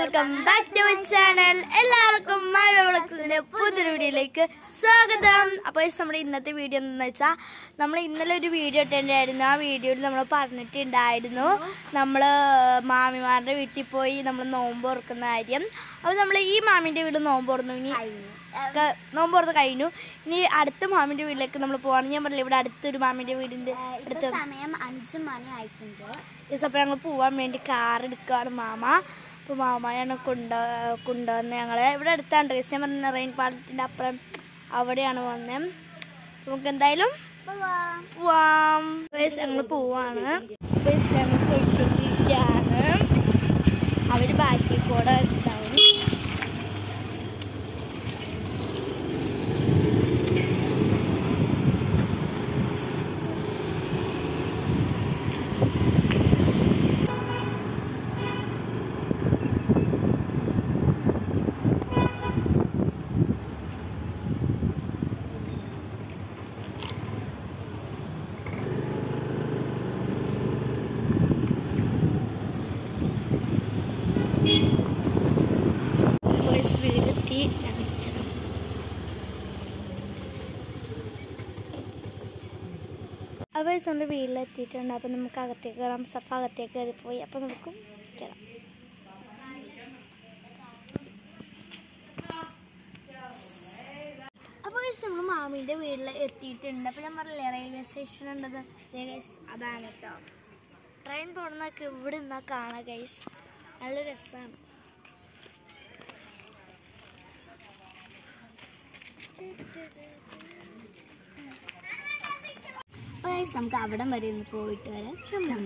Welcome back to my channel. എല്ലാവർക്കും my വ്ളോഗ്സിന്റെ പുതിയൊരു വീഡിയോയിലേക്ക് സ്വാഗതം. അപ്പോൾ നമ്മുടെ ഇന്നത്തെ വീഡിയോ എന്താണെന്ന് വെച്ചാൽ, നമ്മൾ ഇന്നലെ ഒരു വീഡിയോ ഇട്ടിട്ടുണ്ടായിരുന്നു. ആ വീഡിയോയിൽ നമ്മൾ പറഞ്ഞിട്ടുണ്ടായിരുന്നു നമ്മൾ മാമിമാരുടെ വീട്ടിൽ പോയി നമ്മൾ നോമ്പ് തുറക്കുന്ന കാര്യം. അപ്പോൾ നമ്മൾ ഈ മാമിൻ്റെ വീട് നോമ്പ് തുറന്നു, ഇനി നോമ്പ് തുറന്ന് കഴിഞ്ഞു. ഇനി അടുത്ത മാമിൻ്റെ വീട്ടിലേക്ക് നമ്മൾ പോവാണ്. ഞാൻ പറഞ്ഞില്ല, ഇവിടെ അടുത്തൊരു മാമിൻ്റെ വീടിൻ്റെ അടുത്ത് സമയം 5 മണി ആയിട്ടുണ്ട്. ഈ സമയം ഞങ്ങൾ പോവാൻ വേണ്ടി കാർ എടുക്കുകയാണ് മാമ. അപ്പോൾ മാമയാണ് കൊണ്ടുവന്ന് ഞങ്ങളെ ഇവിടെ അടുത്താണ്. ഞാൻ പറഞ്ഞ റെയിൻ പാലത്തിൻ്റെ അപ്പുറം അവിടെയാണ് വന്നത്. നമുക്ക് എന്തായാലും പോവാം. ഞങ്ങൾ പോവാണ്. ഞങ്ങൾ പോയിക്കൊണ്ടിരിക്കുകയാണ്. അവർ ബാക്കി കൂടെ ഉണ്ടാവും. വീടെത്തി അപ്പോൾ നമ്മുടെ വീട്ടിലെത്തിയിട്ടുണ്ട്. അപ്പം നമുക്ക് അകത്തേക്ക് കയറാം. സഫ അകത്തേക്ക് കയറി പോയി. അപ്പം നമുക്കും കയറാം. അപ്പോൾ നമ്മൾ മാമീൻ്റെ വീട്ടിൽ എത്തിയിട്ടുണ്ട്. അപ്പോൾ ഞാൻ പറഞ്ഞില്ലേ റെയിൽവേ സ്റ്റേഷൻ ഉണ്ടത്, അതാണ് കേട്ടോ. ട്രെയിൻ പോകുന്നതൊക്കെ ഇവിടെ നിന്നാൽ കാണാം ഗൈസ്, നല്ല രസമാണ്. നമുക്ക് അവിടം വരെ ഒന്ന് പോയിട്ട് വരാം.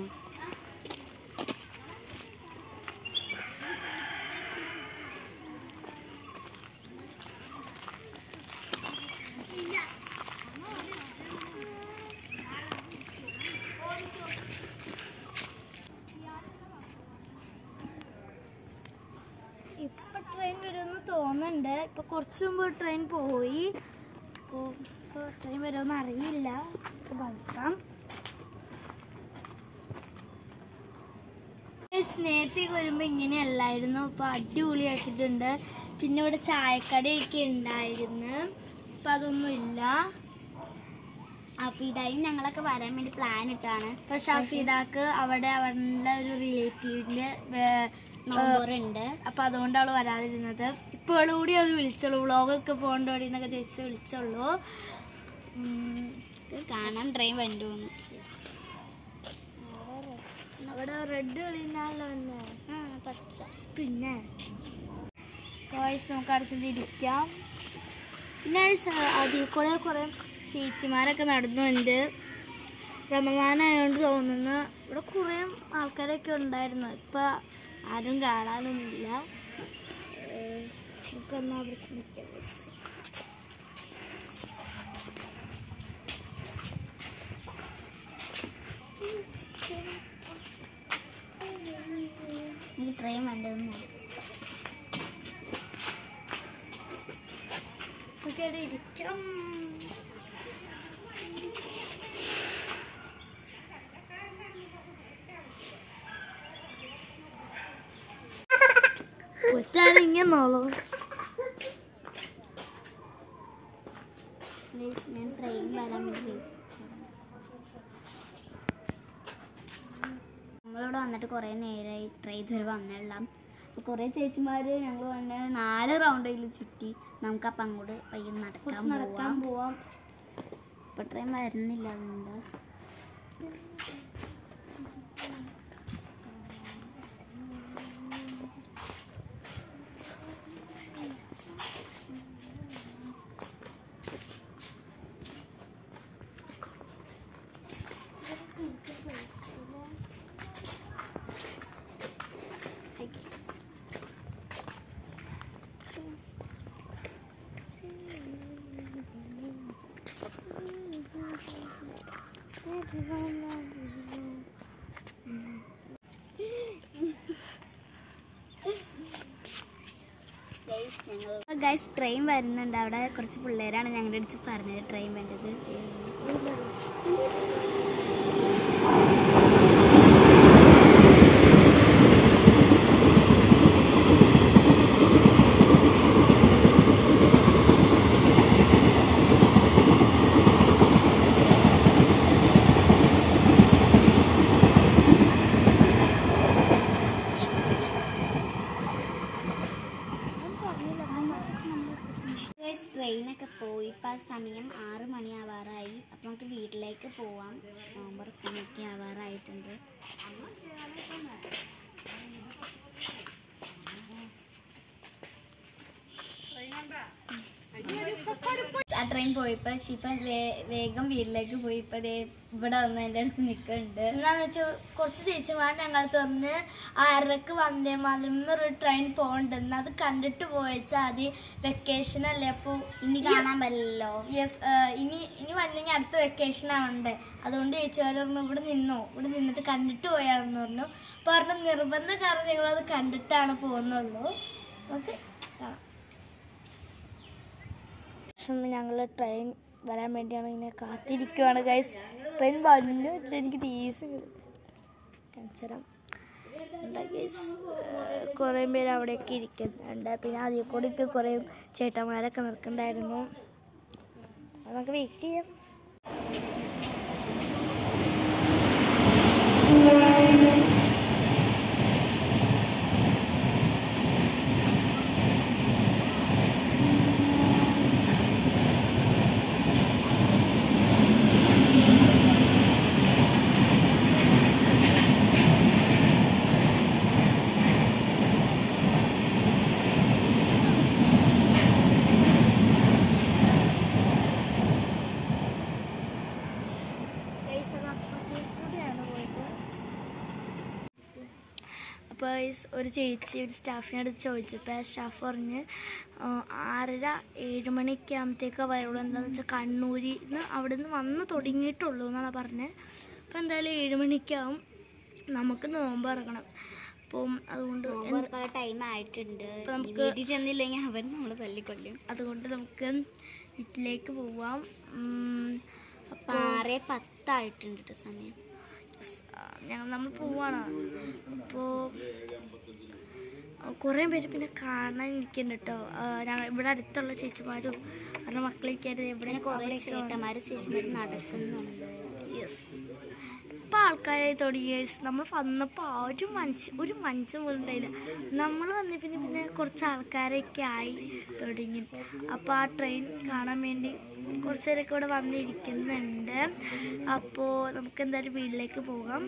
ഇപ്പൊ ട്രെയിൻ വരുമെന്ന് തോന്നുന്നുണ്ട്. ഇപ്പൊ കുറച്ചു മുമ്പ് ട്രെയിൻ പോയി. ഇപ്പോൾ ട്രെയിൻ വരുമെന്ന് അറിയില്ല. നോക്കാം. നേരത്തെ വരുമ്പോൾ ഇങ്ങനെയല്ലായിരുന്നു. അപ്പോൾ അടിപൊളിയാക്കിയിട്ടുണ്ട്. പിന്നെ ഇവിടെ ചായക്കടയൊക്കെ ഉണ്ടായിരുന്നു. ഇപ്പം അതൊന്നും ഇല്ല. അഫീദായും ഞങ്ങളൊക്കെ വരാൻ വേണ്ടി പ്ലാൻ ഇട്ടാണ്. പക്ഷെ അഫീദാക്ക് അവിടെ അവരുടെ ഒരു റിലേറ്റീവിൻ്റെ നോമ്പുണ്ട്. അപ്പം അതുകൊണ്ട് അവൾ വരാതിരുന്നത്. ഇപ്പോൾ കൂടി അവൾ വിളിച്ചോളൂ, വ്ളോഗൊക്കെ പോകേണ്ടോടി എന്നൊക്കെ ചേച്ചി വിളിച്ചോളൂ. കാണാൻ ട്രെയിൻ വണ്ടുവന്നു. അവിടെ റെഡ് കളിന്നാണല്ലോ പച്ച. പിന്നെ നമുക്ക് അടച്ചിരിക്കാം. പിന്നെ അതിൽ കൂടെ കുറേ ചേച്ചിമാരൊക്കെ നടന്നുണ്ട്. റമദാനായതുകൊണ്ട് തോന്നുന്നു. ഇവിടെ കുറേ ആൾക്കാരൊക്കെ ഉണ്ടായിരുന്നു. ഇപ്പം ആരും കാണാനൊന്നുമില്ല. നമുക്കൊന്ന് അവിടെ നിൽക്കാം. ട്രെയിൻ വണ്ടുവന്നു. ഇരിക്കാം. ഇങ്ങനോളൂ. ഞാൻ ട്രെയിൻ വരാൻ വേണ്ടി നമ്മളിവിടെ വന്നിട്ട് കുറേ നേരമായി. ട്രെയിൻ ഇതുവരെ വന്നില്ല. അപ്പോൾ കുറേ ചേച്ചിമാർ ഞങ്ങൾ വന്ന് 4 റൗണ്ടിൽ ചുറ്റി. നമുക്കപ്പം അങ്ങോട്ട് പയ്യെ നടക്കാൻ പോവാം. ഇപ്പോൾ ട്രെയിൻ വരുന്നില്ല. അതുകൊണ്ട് ഗൈസ് ട്രെയിൻ വരുന്നുണ്ട്. അവിടെ കുറച്ച് പിള്ളേരാണ് ഞങ്ങളുടെ അടുത്ത് പറഞ്ഞത് ട്രെയിൻ വേണ്ടത്. ട്രെയിനൊക്കെ പോയി ഇപ്പം സമയം 6 മണിയാവാറായി. അപ്പം നമുക്ക് വീട്ടിലേക്ക് പോവാം. നോമ്പറക്കാനൊക്കെ ആവാറായിട്ടുണ്ട്. ആ ട്രെയിൻ പോയിപ്പോൾ ഷിഫ വേഗം വീട്ടിലേക്ക് പോയി. ഇപ്പം ഇവിടെ വന്ന് എൻ്റെ അടുത്ത് നിൽക്കുന്നുണ്ട്. എന്താണെന്ന് വെച്ചാൽ കുറച്ച് ചേച്ചിമാർ ഞങ്ങളടുത്ത് പറഞ്ഞ് 6:30 വന്ദേ മാതരം എന്നൊരു ട്രെയിൻ പോകണ്ടെന്ന്. അത് കണ്ടിട്ട് പോയച്ചാൽ ആദ്യം വെക്കേഷൻ അല്ലേ, അപ്പോൾ ഇനി കാണാൻ പറ്റില്ലല്ലോ. യെസ്, ഇനി വന്നെങ്കിൽ അടുത്ത വെക്കേഷൻ ആവണ്ടേ. അതുകൊണ്ട് ചേച്ചിമാർ പറഞ്ഞു ഇവിടെ നിന്നിട്ട് കണ്ടിട്ട് പോയാന്ന് പറഞ്ഞു. അപ്പോൾ പറഞ്ഞ നിർബന്ധ കാരണം ഞങ്ങളത് കണ്ടിട്ടാണ് പോകുന്നുള്ളൂ. ഓക്കെ, കാണാം. ഞങ്ങൾ ട്രെയിൻ വരാൻ വേണ്ടിയാണ് ഇങ്ങനെ കാത്തിരിക്കുവാണ് ഗൈസ്. ട്രെയിൻ വന്നു എനിക്ക് തീസ് കാണിച്ചുതരാം ഗൈസ്. കുറേ പേര് അവിടെയൊക്കെ ഇരിക്കുന്നുണ്ട്. പിന്നെ അതിൽ കൂടെ കുറേ ചേട്ടന്മാരൊക്കെ നിൽക്കുന്നുണ്ടായിരുന്നു. നമുക്ക് വെയിറ്റ് ചെയ്യാം. അപ്പോൾ ഒരു ചേച്ചി ഒരു സ്റ്റാഫിനോട് ചോദിച്ചപ്പോൾ ആ സ്റ്റാഫ് പറഞ്ഞ് 6:30-7 മണിയൊക്കെ ആകുമ്പോഴത്തേക്ക് വരുള്ളൂ. എന്താണെന്ന് വെച്ചാൽ കണ്ണൂരിൽ നിന്ന് അവിടെ നിന്ന് വന്ന് തുടങ്ങിയിട്ടുള്ളൂ എന്നാണ് പറഞ്ഞത്. അപ്പോൾ എന്തായാലും 7 മണിക്കാവും നമുക്ക് നോമ്പ് ഇറങ്ങണം. അപ്പം അതുകൊണ്ട് ടൈം ആയിട്ടുണ്ട്. നമുക്ക് വീട്ടിൽ ചെന്നില്ലെങ്കിൽ അവർ നമ്മൾ തല്ലിക്കൊല്ലും. അതുകൊണ്ട് നമുക്ക് വീട്ടിലേക്ക് പോവാം. അപ്പോൾ 6:10 ആയിട്ടുണ്ട് സമയം. നമ്മൾ പോവാണ്. അപ്പോൾ കുറേ പേര് പിന്നെ കാണാൻ ഇരിക്കുന്നുണ്ട് കേട്ടോ. ഇവിടെ അടുത്തുള്ള ചേച്ചിമാരും അവരുടെ മക്കളൊക്കെ ആയിട്ട് എവിടെ കുറേ ചേച്ചിമാർ നടക്കുന്നുണ്ട്. യെസ്, ഇപ്പം ആൾക്കാരായി തുടങ്ങി. നമ്മൾ വന്നപ്പോൾ ഒരു മനുഷ്യൻ പോലും ഉണ്ടായില്ല. നമ്മൾ വന്ന പിന്നെ കുറച്ച് ആൾക്കാരൊക്കെ ആയി തുടങ്ങി. അപ്പോൾ ആ ട്രെയിൻ കാണാൻ വേണ്ടി കുറച്ച് പേരൊക്കെ ഇവിടെ വന്നിരിക്കുന്നുണ്ട്. അപ്പോൾ നമുക്ക് എന്തായാലും വീട്ടിലേക്ക് പോകാം.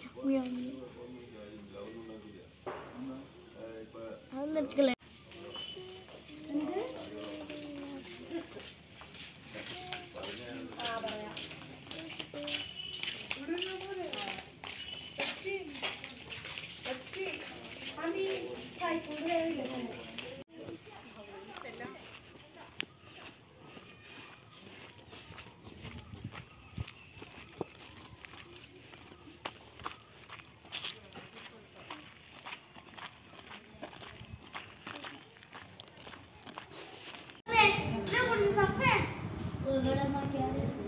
അത് നിൽക്കില്ലേ ഇവിടെ നോക്കിയാൽ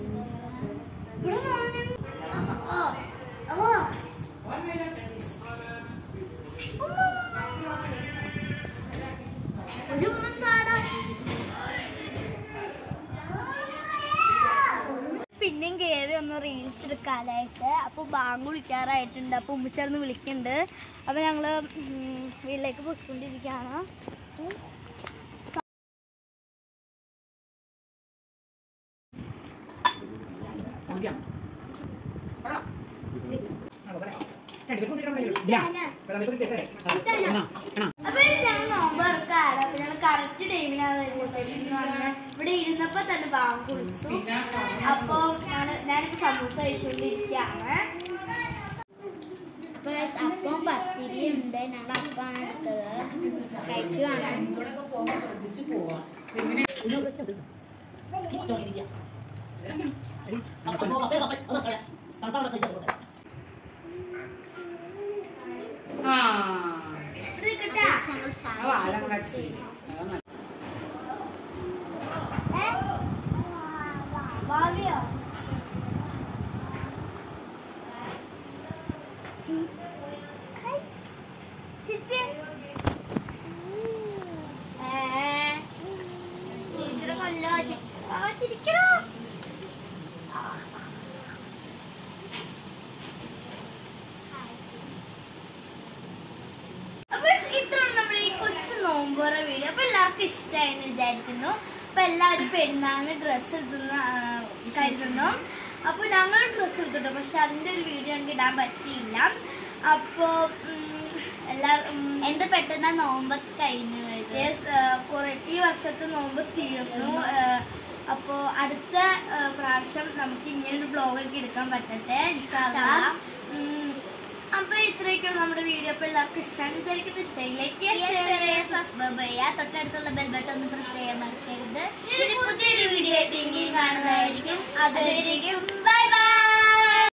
പിന്നെയും കയറി ഒന്ന് റീൽസ് എടുക്കാനായിട്ട്. അപ്പോൾ ബാങ്ക് വിളിക്കാറായിട്ടുണ്ട്. അപ്പോൾ ഉമ്മിച്ചേർന്ന് വിളിക്കുന്നുണ്ട്. അപ്പോൾ ഞങ്ങൾ വീട്ടിലേക്ക് പോയിക്കൊണ്ടിരിക്കുകയാണ്. കറക്റ്റ് ടൈമിനാണ് സെഷൻ എന്ന് പറഞ്ഞത്. ഇവിടെ ഇരുന്നപ്പോൾ തന്നെ ബാങ്ക് വിളിച്ചു. അപ്പോൾ ഞാനിപ്പോൾ സമൂസ കഴിച്ചുകൊണ്ടിരിക്കുകയാണ്. അപ്പോൾ അപ്പം പത്തിരി ഉണ്ട്. ഞങ്ങൾ അപ്പമാണ് എടുത്തത്. കഴിക്കുവാണ്. ഭാവിയോ ചിച്ചി ചേച്ചിയുടെ കൊല്ലോ ചിരിക്കണോ? അപ്പോൾ ഇത്രയാണ് നമ്മുടെ ഈ കൊച്ചു നോമ്പോറ വീഡിയോ. അപ്പോൾ എല്ലാവർക്കും ഇഷ്ടമായെന്ന് വിചാരിക്കുന്നു. അപ്പൊ എല്ലാവരും പെരുന്നാളിന് ഡ്രസ്സ് എടുത്തുന്ന കരുതുന്നു. അപ്പൊ ഞങ്ങൾ ഡ്രസ്സ് എടുത്തിട്ടു, പക്ഷെ അതിന്റെ ഒരു വീഡിയോ ഞങ്ങൾക്ക് ഇടാൻ പറ്റിയില്ല. അപ്പോ എല്ലാവരും എന്ത് പെട്ടെന്ന് നോമ്പൊക്കെ കഴിഞ്ഞു. ഈ വർഷത്തെ നോമ്പ് തീർന്നു. അപ്പോൾ അടുത്ത പ്രാവശ്യം നമുക്ക് ഇങ്ങനൊരു ബ്ലോഗൊക്കെ എടുക്കാൻ പറ്റട്ടെ ഇൻഷാ അല്ലാഹ്. അപ്പൊ ഇത്രയൊക്കെയാണ് നമ്മുടെ വീഡിയോ. അപ്പൊ എല്ലാവർക്കും ഇഷ്ടമായിരിക്കും. ഇഷ്ടമായിലേക്ക് സബ്സ്ക്രൈബ് ചെയ്യുക, തൊട്ടടുത്തുള്ള ബെൽ ബട്ടൺ ഒന്ന് പ്രസ് ചെയ്യാൻ മറക്കരുത്. പുതിയൊരു വീഡിയോ ആയിട്ട് ഇനി കാണുന്നതായിരിക്കും. അതുവരെയും